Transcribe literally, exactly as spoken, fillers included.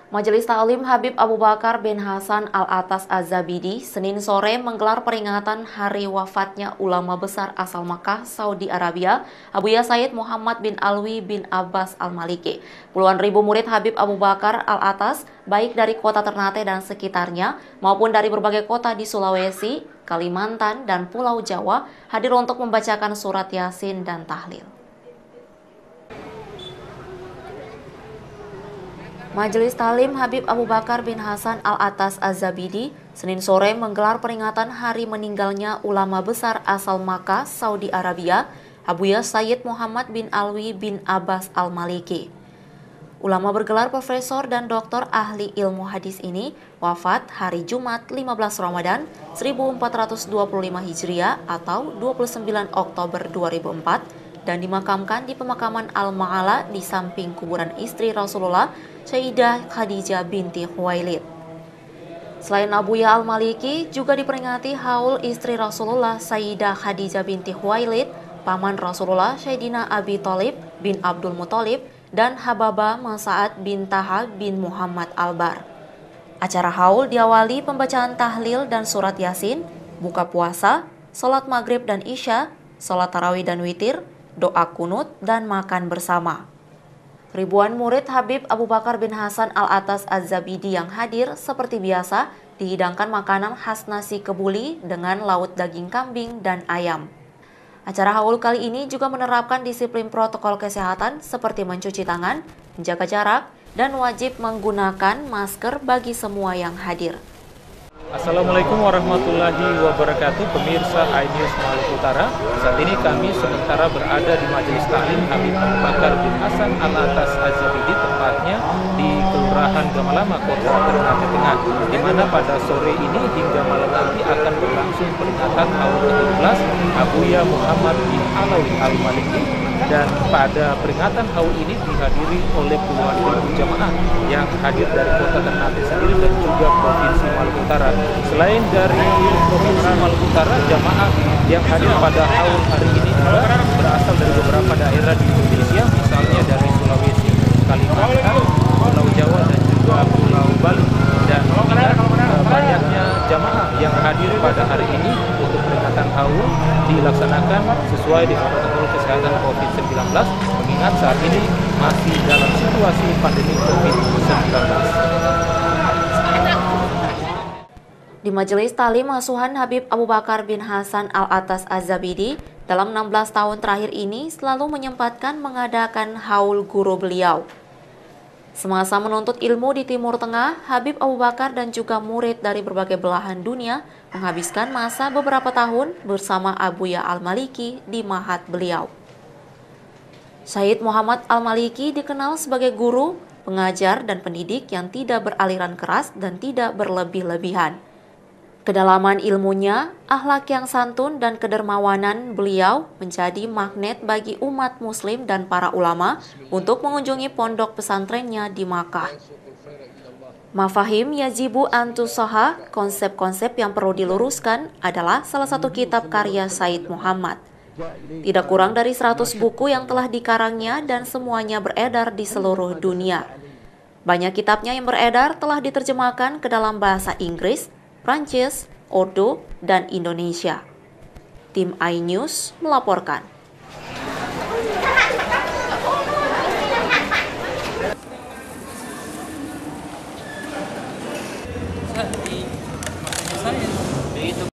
Majelis Ta'lim Habib Abu Bakar bin Hasan Al-Atas Az-Zabidi Senin sore menggelar peringatan hari wafatnya ulama besar asal Makkah, Saudi Arabia, Abuya Sayyid Muhammad bin Alwi bin Abbas Al-Maliki. Puluhan ribu murid Habib Abu Bakar Al-Atas, baik dari kota Ternate dan sekitarnya, maupun dari berbagai kota di Sulawesi, Kalimantan, dan Pulau Jawa, hadir untuk membacakan surat Yasin dan tahlil. Majelis Ta'lim Habib Abu Bakar bin Hasan Al-Atas Az-Zabidi Senin sore menggelar peringatan hari meninggalnya ulama besar asal Makkah, Saudi Arabia, Abuya Sayyid Muhammad bin Alwi bin Abbas Al-Maliki. Ulama bergelar profesor dan doktor ahli ilmu hadis ini wafat hari Jumat lima belas Ramadan seribu empat ratus dua puluh lima Hijriah atau dua puluh sembilan Oktober dua ribu empat dan dimakamkan di pemakaman Al-Ma'ala di samping kuburan istri Rasulullah, Sayyidah Khadijah binti Khuwailid. Selain Abuya Al-Maliki, juga diperingati haul istri Rasulullah, Sayyidah Khadijah binti Khuwailid, paman Rasulullah, Sayyidina Abi Thalib bin Abdul Muthalib, dan Hababah Mas'ad bin Taha bin Muhammad Al-Bar. Acara haul diawali pembacaan tahlil dan surat Yasin, buka puasa, sholat maghrib dan isya, sholat tarawih dan witir, doa kunut, dan makan bersama. Ribuan murid Habib Abu Bakar bin Hasan Al-Atas Az-Zabidi yang hadir seperti biasa dihidangkan makanan khas nasi kebuli dengan laut daging kambing dan ayam. Acara haul kali ini juga menerapkan disiplin protokol kesehatan seperti mencuci tangan, menjaga jarak, dan wajib menggunakan masker bagi semua yang hadir. Assalamualaikum warahmatullahi wabarakatuh, pemirsa iNews Maluku Utara. Saat ini kami sementara berada di Majelis Ta'lim Habib Abu Bakar bin Hasan Al-Atas Az-Zabidi, tepatnya di Kelurahan Gamalama, Kota Ternate Tengah, di mana pada sore ini hingga malam nanti akan berlangsung peringatan haul ke tujuh belas Abuya Muhammad bin Alwi Al-Maliki. Dan pada peringatan haul ini dihadiri oleh puluhan ribu jamaah yang hadir dari Kota Ternate sendiri dan juga Provinsi Maluku Utara. Selain dari Provinsi Maluku Utara, jamaah yang hadir pada haul hari ini juga berasal dari beberapa daerah di Indonesia, misalnya dari Sulawesi, Kalimantan, Pulau Jawa, dan juga Pulau Bali. Dan mengingat uh, banyaknya jamaah yang hadir pada hari ini untuk peringatan haul dilaksanakan sesuai dengan protokol kesehatan COVID sembilan belas, mengingat saat ini masih dalam situasi pandemi COVID sembilan belas. Di Majelis Ta'lim Asuhan Habib Abu Bakar bin Hasan Al-Atas Az-Zabidi dalam enam belas tahun terakhir ini selalu menyempatkan mengadakan haul guru beliau. Semasa menuntut ilmu di Timur Tengah, Habib Abu Bakar dan juga murid dari berbagai belahan dunia menghabiskan masa beberapa tahun bersama Abuya Al-Maliki di mahat beliau. Sayyid Muhammad Al-Maliki dikenal sebagai guru, pengajar, dan pendidik yang tidak beraliran keras dan tidak berlebih-lebihan. Kedalaman ilmunya, akhlak yang santun, dan kedermawanan beliau menjadi magnet bagi umat muslim dan para ulama untuk mengunjungi pondok pesantrennya di Makkah. Mafahim Yajibu Antusaha, konsep-konsep yang perlu diluruskan, adalah salah satu kitab karya Sayyid Muhammad. Tidak kurang dari seratus buku yang telah dikarangnya dan semuanya beredar di seluruh dunia. Banyak kitabnya yang beredar telah diterjemahkan ke dalam bahasa Inggris, Prancis, Urdu, dan Indonesia. Tim iNews melaporkan.